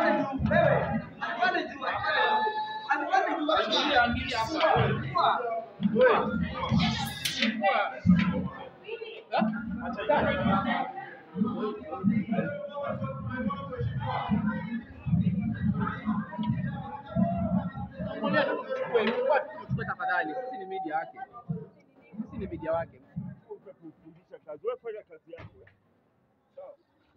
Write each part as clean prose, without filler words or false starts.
Tafadhali, sisi ni media yake. Sisi ni media wake. Kufundisha kazi, wewe fanya kazi yako. Sawa.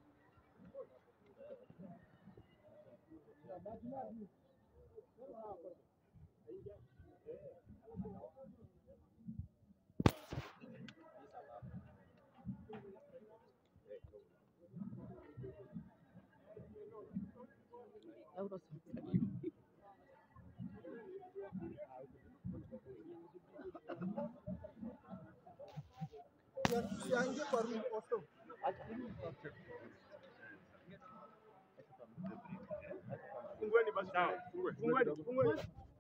Siangie kwa room also. Fungueni basi. Fungueni.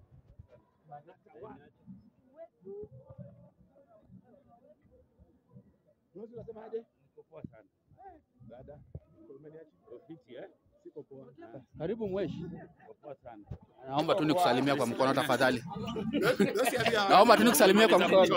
Mwanzo unasemaje? Niko poa sana. Dada, Ofisi siko poa. karibu mweshi. Niko poa sana. Naomba tu nikusalimia kwa mkono tafadhali. Naomba tu nikusalimia kwa mkono.